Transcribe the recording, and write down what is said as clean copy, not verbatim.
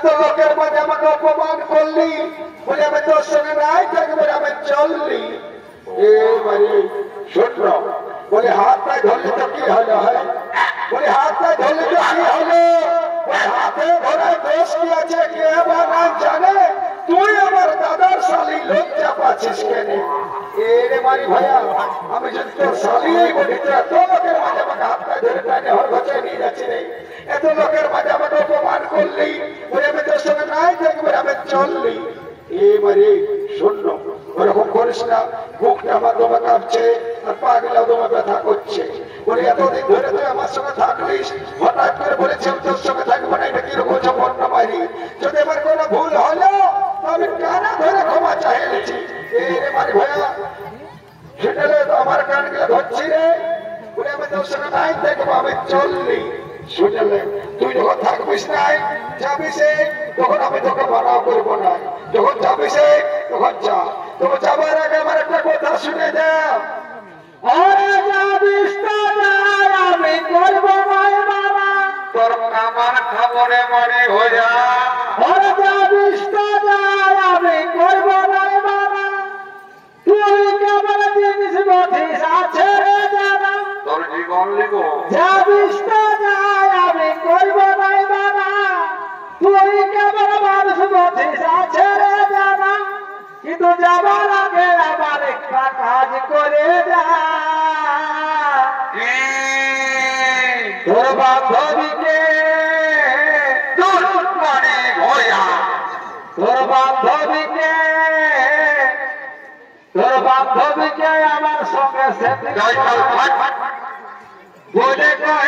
এত লোকের মাঝে আমাকে অপমান করলি বলে আমি তোর সঙ্গে নাই থাকবে আমি চললি এবারে শুনল বলে হাত পায়ে ধরলে তো কি হলো হয় বলে হাত পায়ে ধরলে তো কি হলো হাতে ধরায় দোষ কি আছে কে বা না জানে তুই আমার দাদার শালি লজ্জা পাচ্ছিস কেন এরে মারি ভাইয়া আমি যদি তোর শালি বলি এত লোকের মাঝে আমাকে হাত পায়ে ধরে টানে হর ঘরে নিয়ে যাচ্ছি রে এত লোকের মাঝে আমাকে অপমান করলি বলে আমি তোর সঙ্গে নাই থাকবে আমি চললি এবারে শূন্য ওরকম করিস না বুকটা আমার দমে কাঁপছে আর পাগলা দমে ব্যথা করছে বলে এতদিন ধরে তুই আমার সঙ্গে থাকলিস হঠাৎ করে বলেছি আমি তোর সঙ্গে থাকবো না এটা কিরকম বর্ণ মারি যদি আমার কোনো ভুল হলো আমি কানা ধরে ক্ষমা চাইছি এরে মারি ভাইয়া সেটা তো আমার কান গেলে ধরছি রে বলে আমি তোর সঙ্গে নাই থাকবো আমি চললি শুনলে তুই যখন থাকবিস নাই যাবিস তখন আমি তোকে মানাও করবো না যখন যাবিস তখন যা তবে যাবার আগে আমার একটা কথা শুনে দাও আমি করবো নাই বাবা তোর আমার খবরে মনে হয়ে আমি করবো নাই বাবা তুই কেমন জিনিস বধিস আছে রে জানা তোর জীবন লিখো যাবিস আমি করবো নাই বাবা তুই কেমন মানুষ বধিস আছে রে জানা কিন্তু যাবার আগে আমার একটা কাজ করে যা তোর বান্ধবীকে দূর করে ভয়া তোর বান্ধবীকে আমার সঙ্গে বলে